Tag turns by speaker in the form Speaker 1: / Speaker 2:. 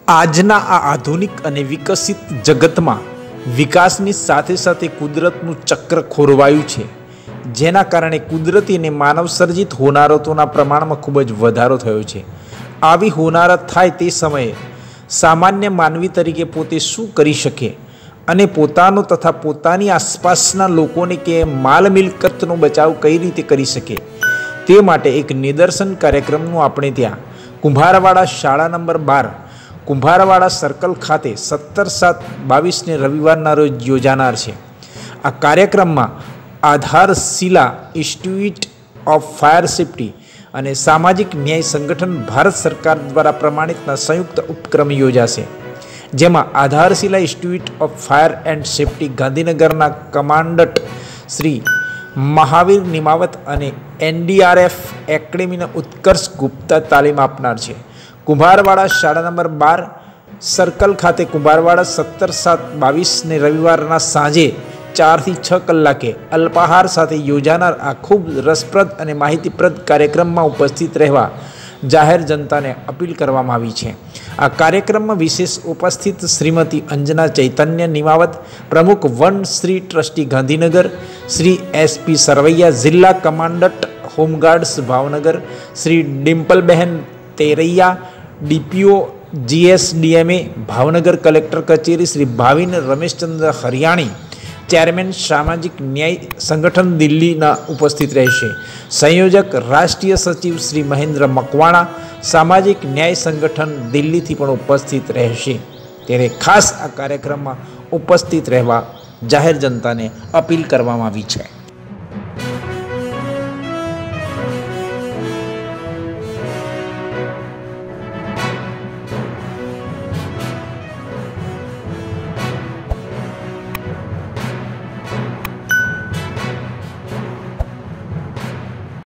Speaker 1: આજના આ આધુનિક અને વિકસિત જગતમાં વિકાસની સાથે સાથે કુદરતનું ચક્ર ખોરવાયું છે, જેના કારણે કુદરતી અને માનવ સર્જિત હોનારતોના પ્રમાણમાં ખૂબ જ વધારો થયો છે. આવી હોનારત થાય તે સમયે સામાન્ય માનવી તરીકે પોતે શું કરી શકે અને પોતાનો તથા પોતાની આસપાસના લોકોને કે માલ મિલકતનો બચાવ કઈ રીતે કરી શકે, તે માટે એક નિદર્શન કાર્યક્રમનું આપણે ત્યાં કુંભારવાડા શાળા નંબર 12 કુંભારવાડા સર્કલ ખાતે 17/7/22ને રવિવારના રોજ યોજાનાર છે. આ કાર્યક્રમમાં Adharshila institute of fire safety અને સામાજિક ન્યાય સંગઠન ભારત સરકાર દ્વારા પ્રમાણિતના સંયુક્ત ઉપક્રમ યોજાશે, જેમાં Adharshila institute of fire and safety ગાંધીનગરના કમાન્ડન્ટ શ્રી મહાવીર નિમાવત અને NDRF એકેડેમીના ઉત્કર્ષ ગુપ્તા તાલીમ આપનાર છે. કુંભારવાડા શાળા નંબર 12 સર્કલ ખાતે કુંભારવાડા 17/7/22ને રવિવારના સાંજે 4 થી 6 કલાકે અલ્પાહાર સાથે યોજાનાર આ ખૂબ રસપ્રદ અને માહિતીપ્રદ કાર્યક્રમમાં ઉપસ્થિત રહેવા જાહેર જનતાને અપીલ કરવામાં આવી છે. આ કાર્યક્રમમાં વિશેષ ઉપસ્થિત શ્રીમતી અંજના ચૈતન્ય નિમાવત, પ્રમુખ વન શ્રી ટ્રસ્ટી ગાંધીનગર, શ્રી SP સરવૈયા જિલ્લા commandant home guards Bhavnagar, Shri Dimpalben Teraiya DPO GSDMA Bhavnagar, collector કચેરી શ્રી ભાવિન રમેશચંદ્ર હરિયાણી, ચેરમેન સામાજિક ન્યાય સંગઠન દિલ્હીના ઉપસ્થિત રહેશે. સંયોજક રાષ્ટ્રીય સચિવ શ્રી મહેન્દ્ર મકવાણા સામાજિક ન્યાય સંગઠન દિલ્હીથી પણ ઉપસ્થિત રહેશે. ત્યારે ખાસ આ કાર્યક્રમમાં ઉપસ્થિત રહેવા જાહેર જનતાને અપીલ કરવામાં આવી છે.